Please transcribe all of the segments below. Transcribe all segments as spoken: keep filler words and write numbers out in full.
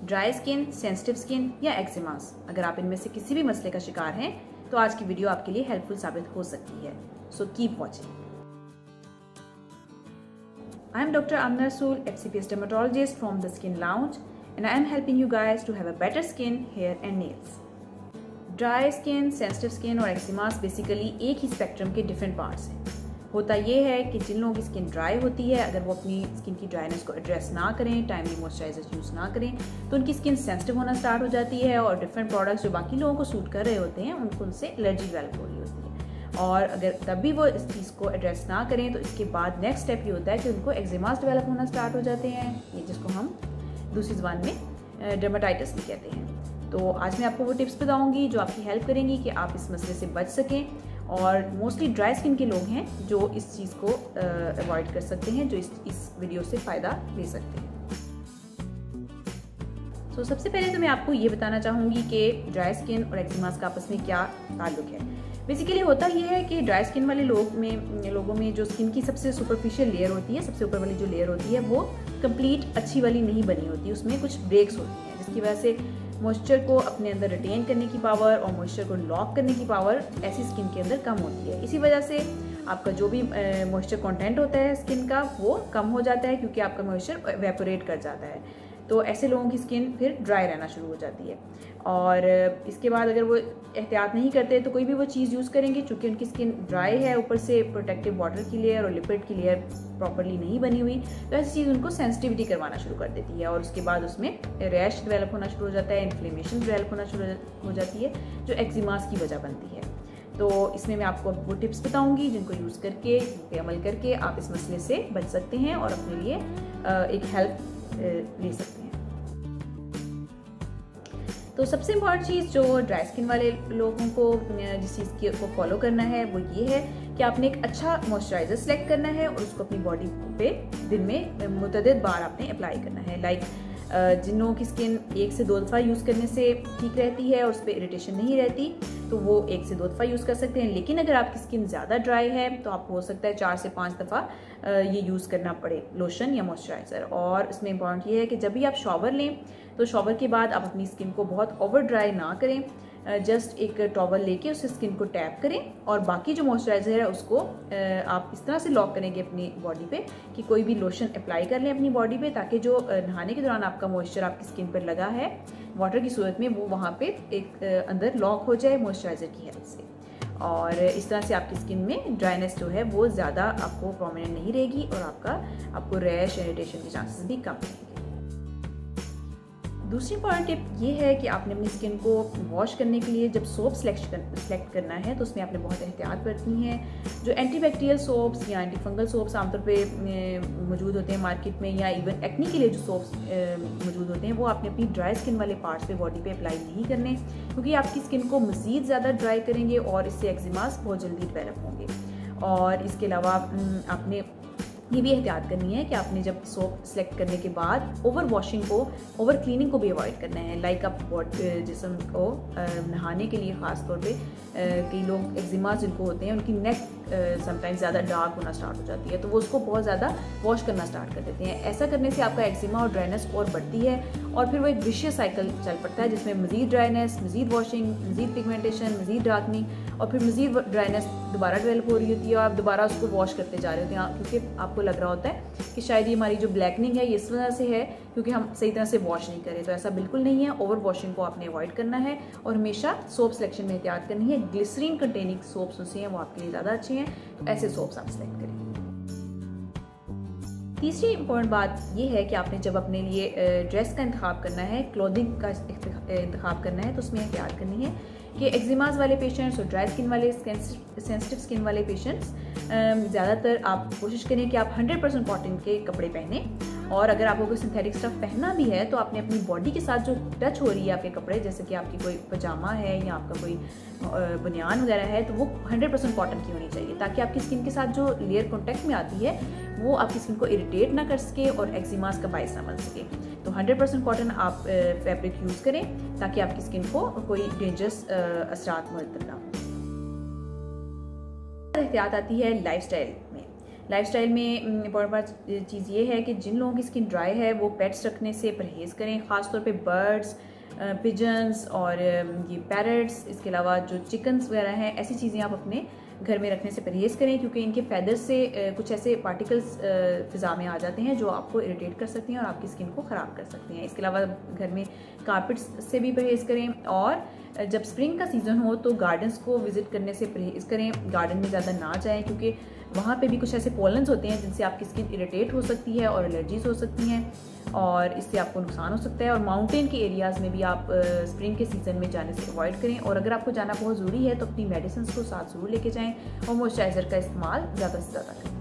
Dry skin, sensitive skin या एक्जिमास। अगर आप इनमें से किसी भी मसले का शिकार हैं तो आज की वीडियो आपके लिए हेल्पफुल साबित हो सकती है। So keep watching. I am Doctor Amna Rasool, F C P S dermatologist from the Skin Lounge, and I am helping you guys to have a better skin, hair and nails. Dry skin, sensitive skin और eczemas basically एक ही spectrum के different parts हैं। होता ये है कि जिन लोगों की स्किन ड्राई होती है, अगर वो अपनी स्किन की ड्राइनेस को एड्रेस ना करें, टाइमली मॉइस्चराइजर यूज़ ना करें, तो उनकी स्किन सेंसिटिव होना स्टार्ट हो जाती है और डिफरेंट प्रोडक्ट्स जो बाकी लोगों को सूट कर रहे होते हैं उनको उनसे एलर्जी डेवलप हो रही होती है। और अगर तब भी वो इस चीज़ को एड्रेस ना करें तो इसके बाद नेक्स्ट स्टेप ये होता है कि उनको एक्जिमास डेवलप होना स्टार्ट हो जाते हैं, ये जिसको हम दूसरी ज़बान में डर्माटाइटिस भी कहते हैं। तो आज मैं आपको वो टिप्स बताऊंगी जो आपकी हेल्प करेंगी कि आप इस मसले से बच सकें। और मोस्टली ड्राई स्किन के लोग हैं जो इस चीज़ को अवॉइड कर सकते हैं, जो इस इस वीडियो से फ़ायदा ले सकते हैं। तो so, सबसे पहले तो मैं आपको ये बताना चाहूँगी कि ड्राई स्किन और एक्जिमास का आपस में क्या ताल्लुक है। बेसिकली होता यह है कि ड्राई स्किन वाले लोग में लोगों में जो स्किन की सबसे सुपरफिशियल लेयर होती है, सबसे ऊपर वाली जो लेयर होती है वो कंप्लीट अच्छी वाली नहीं बनी होती, उसमें कुछ ब्रेक्स होती हैं, जिसकी वजह से मॉइस्चर को अपने अंदर रिटेन करने की पावर और मॉइस्चर को लॉक करने की पावर ऐसी स्किन के अंदर कम होती है। इसी वजह से आपका जो भी मॉइस्चर कंटेंट होता है स्किन का वो कम हो जाता है, क्योंकि आपका मॉइस्चर एवेपोरेट कर जाता है। तो ऐसे लोगों की स्किन फिर ड्राई रहना शुरू हो जाती है। और इसके बाद अगर वो एहतियात नहीं करते तो कोई भी वो चीज़ यूज़ करेंगे, चूँकि उनकी स्किन ड्राई है, ऊपर से प्रोटेक्टिव वाटर की लेयर और लिपिड की लेयर प्रॉपरली नहीं बनी हुई, तो ऐसी चीज़ उनको सेंसिटिविटी करवाना शुरू कर देती है और उसके बाद उसमें रैश डेवलप होना शुरू हो जाता है, इन्फ्लेमेशन डेवलप होना शुरू हो जाती है, जो एक्जिमास की वजह बनती है। तो इसमें मैं आपको वो टिप्स बताऊंगी जिनको यूज़ करके, पे अमल करके आप इस मसले से बच सकते हैं और अपने लिए एक हेल्प ले सकते हैं। तो सबसे इम्पॉर्टेंट चीज़ जो ड्राई स्किन वाले लोगों को जिस चीज़ को फॉलो करना है वो ये है कि आपने एक अच्छा मॉइस्चराइज़र सेलेक्ट करना है और उसको अपनी बॉडी पे दिन में मुतअद्दिद बार आपने अप्लाई करना है। लाइक जिन लोगों की स्किन एक से दो दफ़ा यूज़ करने से ठीक रहती है और उस पर इरिटेशन नहीं रहती तो वो एक से दो दफ़ा यूज़ कर सकते हैं, लेकिन अगर आपकी स्किन ज़्यादा ड्राई है तो आपको हो सकता है चार से पाँच दफ़ा ये यूज़ करना पड़े, लोशन या मॉइस्चराइज़र। और इसमें इम्पॉर्टेंट ये है कि जब भी आप शॉवर लें तो शॉवर के बाद आप अपनी स्किन को बहुत ओवर ड्राई ना करें, जस्ट एक टॉवल लेके उस स्किन को टैप करें और बाकी जो मॉइस्चराइज़र है उसको आप इस तरह से लॉक करेंगे अपनी बॉडी पे कि कोई भी लोशन अप्लाई कर लें अपनी बॉडी पे, ताकि जो नहाने के दौरान आपका मॉइस्चर आपकी स्किन पर लगा है वाटर की सूरत में वो वहाँ पे एक अंदर लॉक हो जाए मॉइस्चराइज़र की हेल्प से। और इस तरह से आपकी स्किन में ड्राइनेस जो है वो ज़्यादा आपको प्रोमिनेंट नहीं रहेगी और आपका आपको रैश इरिटेशन के चांसेस भी कम रहेंगे। दूसरी इंपॉर्टेंट टिप ये है कि आपने अपनी स्किन को वॉश करने के लिए जब सोप सेलेक्ट कर, सेलेक्ट करना है तो उसमें आपने बहुत एहतियात बरतनी है। जो एंटीबैक्टीरियल सोप्स या एंटी फंगल सोप्स आमतौर पे मौजूद होते हैं मार्केट में, या इवन एक्ने के लिए जो सोप्स मौजूद होते हैं, वो आपने अपनी ड्राई स्किन वाले पार्ट्स पे बॉडी पे अप्लाई नहीं करने, क्योंकि आपकी स्किन को मज़ीद ज़्यादा ड्राई करेंगे और इससे एक्जिमास बहुत जल्दी डेवलप होंगे। और इसके अलावा आपने ये भी एहतियात करनी है कि आपने जब सोप सेलेक्ट करने के बाद ओवर वॉशिंग को, ओवर क्लीनिंग को भी अवॉइड करना है। लाइक आप जिस्म को नहाने के लिए ख़ास तौर पे कई लोग एक्जिमास जिनको होते हैं उनकी नेक समटाइम्स ज़्यादा डार्क होना स्टार्ट हो जाती है, तो वो उसको बहुत ज़्यादा वॉश करना स्टार्ट कर देते हैं। ऐसा करने से आपका एक्जिमा और ड्राइनेस और बढ़ती है और फिर वो एक विशियस साइकिल चल पड़ता है, जिसमें मज़ीद ड्राइनेस, मज़ीद वॉशिंग, मज़ीद पिगमेंटेशन, मज़ीद डार्कनिंग और फिर मज़ीद ड्राइनेस दोबारा डेवलप हो रही होती है और आप दोबारा उसको वॉश करते जा रहे होते हैं, क्योंकि आपको लग रहा होता है कि शायद ये हमारी जो ब्लैकनिंग है ये इस वजह से है क्योंकि हम सही तरह से वॉश नहीं करें। तो ऐसा बिल्कुल नहीं है, ओवर वॉशिंग को आपने अवॉइड करना है और हमेशा सोप सिलेक्शन में एहतियात करनी है। ग्लिसरीन कंटेनिंग सोप्स होते हैं वो आपके लिए ज़्यादा अच्छे हैं, तो ऐसे सोप्स आप सेलेक्ट करें। तीसरी इंपॉर्टेंट बात ये है कि आपने जब अपने लिए ड्रेस का इंतखाब करना है, क्लोथिंग का इंतखाब करना है, तो उसमें एहतियात करनी है कि एक्जिमास वाले पेशेंट्स और ड्राई स्किन वाले, सेंसिटिव स्किन वाले पेशेंट्स ज़्यादातर आप कोशिश करें कि आप हंड्रेड परसेंट कॉटन के कपड़े पहने, और अगर आपको कोई सिंथेटिक स्टफ पहनना भी है तो आपने अपनी बॉडी के साथ जो टच हो रही है आपके कपड़े, जैसे कि आपकी कोई पजामा है या आपका कोई बनियान वगैरह है, तो वो हंड्रेड परसेंट कॉटन की होनी चाहिए, ताकि आपकी स्किन के साथ जो लेयर कॉन्टैक्ट में आती है वो आपकी स्किन को इरिटेट ना कर सके और एक्जिमास का बायस ना बन सके। तो हंड्रेड परसेंट कॉटन आप फैब्रिक यूज़ करें ताकि आपकी स्किन को कोई डेंजरस असरात मुरतब ना हो। एहतियात आती है लाइफस्टाइल में। लाइफस्टाइल में इम्पॉर्टेंट बात चीज़ ये है कि जिन लोगों की स्किन ड्राई है वो पेट्स रखने से परहेज़ करें, ख़ासतौर पे बर्ड्स, पिजन्स और ये पैरट्स, इसके अलावा जो चिकन्स वगैरह हैं, ऐसी चीज़ें आप अपने घर में रखने से परहेज़ करें, क्योंकि इनके फैदर्स से कुछ ऐसे पार्टिकल्स फ़िज़ा में आ जाते हैं जो आपको इरिटेट कर सकते हैं और आपकी स्किन को ख़राब कर सकते हैं। इसके अलावा घर में कारपेट्स से भी परहेज़ करें, और जब स्प्रिंग का सीज़न हो तो गार्डन्स को विज़िट करने से परहेज़ करें। गार्डन में ज़्यादा ना जाएं, क्योंकि वहाँ पे भी कुछ ऐसे पोलन्स होते हैं जिनसे आपकी स्किन इरिटेट हो सकती है और एलर्जीज़ हो सकती हैं, और इससे आपको नुकसान हो सकता है। और माउंटेन के एरियाज़ में भी आप स्प्रिंग के सीज़न में जाने से अवॉइड करें, और अगर आपको जाना बहुत ज़रूरी है तो अपनी मेडिसिन को साथ ज़रूर लेके जाएं और मॉइस्चराइज़र का इस्तेमाल ज़्यादा से ज़्यादा करें।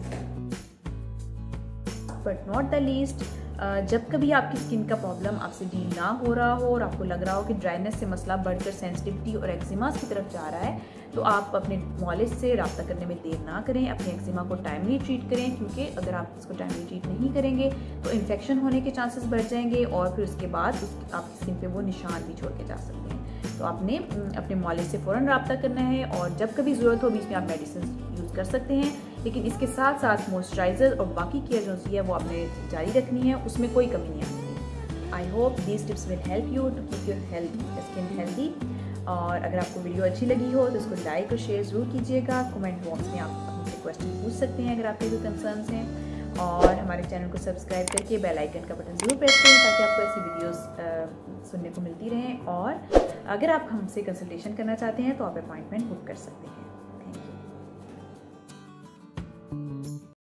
बट नॉट द लीस्ट, जब कभी आपकी स्किन का प्रॉब्लम आपसे डील ना हो रहा हो और आपको लग रहा हो कि ड्राइनेस से मसला बढ़कर सेंसिटिविटी और एक्जिमास की तरफ जा रहा है, तो आप अपने मॉलिज से रब्ता करने में देर ना करें। अपने एक्जिमा को टाइमली ट्रीट करें, क्योंकि अगर आप इसको टाइमली ट्रीट नहीं करेंगे तो इन्फेक्शन होने के चांसेस बढ़ जाएंगे और फिर उसके बाद उस आपकी स्किन पे वो निशान भी छोड़ के जा सकते हैं। तो आपने अपने मॉलिज से फ़ौरन रब्ता करना है, और जब कभी ज़रूरत हो बीच में आप मेडिसिन यूज़ कर सकते हैं, लेकिन इसके साथ साथ मॉइस्चराइज़र और बाकी केयर जो सी है वो आपने जारी रखनी है, उसमें कोई कमी नहीं आती। I hope these tips will help you to keep your health skin healthy. और अगर आपको वीडियो अच्छी लगी हो तो इसको लाइक और शेयर ज़रूर कीजिएगा। कमेंट बॉक्स में आप मुझसे क्वेश्चन पूछ सकते हैं अगर आपके कोई कंसर्न्स हैं, और हमारे चैनल को सब्सक्राइब करके बेल आइकन का बटन ज़रूर प्रेस करें ताकि आपको ऐसी वीडियोस सुनने को मिलती रहें। और अगर आप हमसे कंसल्टेशन करना चाहते हैं तो आप अपॉइंटमेंट बुक कर सकते हैं।